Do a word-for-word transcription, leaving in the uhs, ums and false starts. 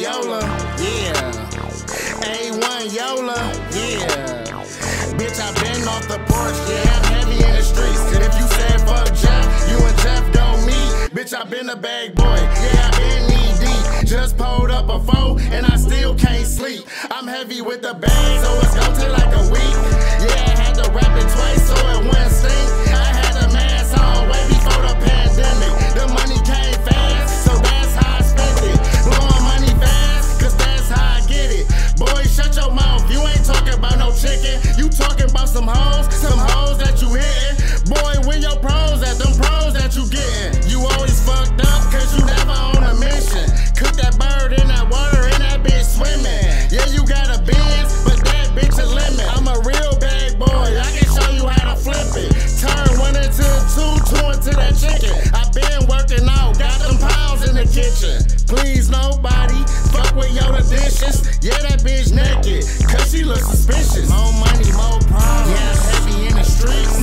YOLA, yeah. A one YOLA, yeah. Bitch, I been off the porch, yeah, I'm heavy in the streets. If you said fuck Jeff, you and Jeff don't meet. Bitch, I been a bag boy, yeah, I been knee deep. Just pulled up a foe, and I still can't sleep. I'm heavy with the bag, so it's gon' take like a week. Yeah, I had to wrap it twice so it wouldn't stink. I had a mask on way before the pandemic. The money came fast, so that's how I spent it. Blowing money fast, cause that's how I get it. Boy, shut your mouth, you ain't talking about no chicken. You talking about some hoes, some hoes that you hitting. Boy, where your pros at, them pros that you getting. You always fucked up, cause you never on a mission. Cook that bird in that water and that bitch swimming. Yeah, you got a Benz, but that bitch a lemon. I'm a real bad boy, I can show you how to flip it. Turn one into two, two into that chicken. I been working out, got them pounds in the kitchen. Please nobody fuck with YOLA dishes. Yeah, that bitch naked, cause she look suspicious. More money, more problems. Yeah, I'm heavy in the streets.